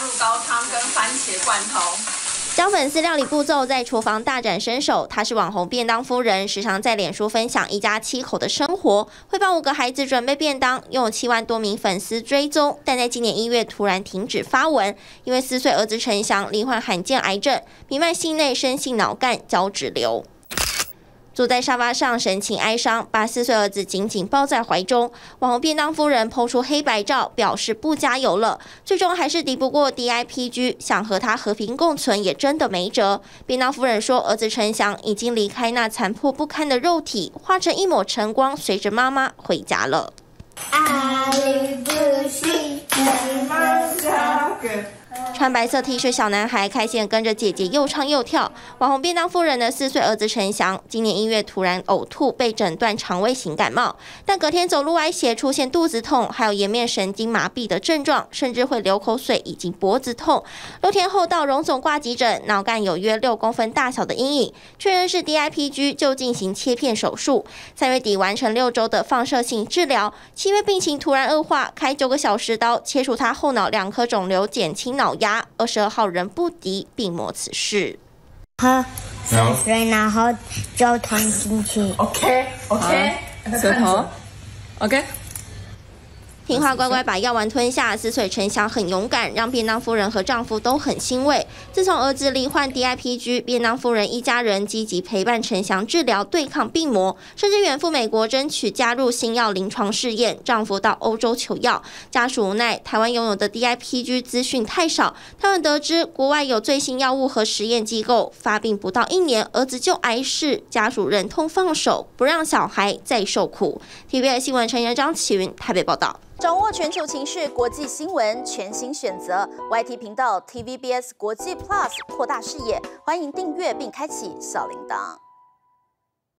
入高汤跟番茄罐头。 将粉丝料理步骤在厨房大展身手。她是网红便当夫人，时常在脸书分享一家7口的生活，会帮5个孩子准备便当，拥有7万多名粉丝追踪。但在今年1月突然停止发文，因为4岁儿子陈翔罹患罕见癌症，弥漫性内深性脑干胶质瘤。坐在沙发上，神情哀伤，把4岁儿子紧紧抱在怀中。网红便当夫人抛出黑白照，表示不加油了。最终还是敌不过 DIPG， 想和他和平共存也真的没辙。便当夫人说，儿子陈翔已经离开那残破不堪的肉体，化成一抹晨光，随着妈妈回家了。穿白色 T 恤小男孩开线跟着姐姐又唱又跳。网红便当夫人的4岁儿子陈翔，今年1月突然呕吐，被诊断肠胃型感冒，但隔天走路歪斜，出现肚子痛，还有颜面神经麻痹的症状，甚至会流口水以及脖子痛。6天后到荣总挂急诊，脑干有约6公分大小的阴影，确认是 DIPG， 就进行切片手术。3月底完成6周的放射性治疗，7月病情突然恶化，开9个小时刀，切除他后脑2颗肿瘤，减轻脑压。22号仍不敌病魔此事。 喝水，然后就吞进去。 OK， 舌头 ，OK。 听话乖乖把药丸吞下，4岁陈翔很勇敢，让便当夫人和丈夫都很欣慰。自从儿子罹患 DIPG， 便当夫人一家人积极陪伴陈翔治疗，对抗病魔，甚至远赴美国争取加入新药临床试验。丈夫到欧洲求药，家属无奈台湾拥有的 DIPG 资讯太少。他们得知国外有最新药物和实验机构，发病不到1年，儿子就癌逝，家属忍痛放手，不让小孩再受苦。TVBS 新闻陈彦张启云台北报道。 掌握全球情势、国际新闻，全新选择 YT 频道 TVBS 国际 Plus， 扩大视野。欢迎订阅并开启小铃铛。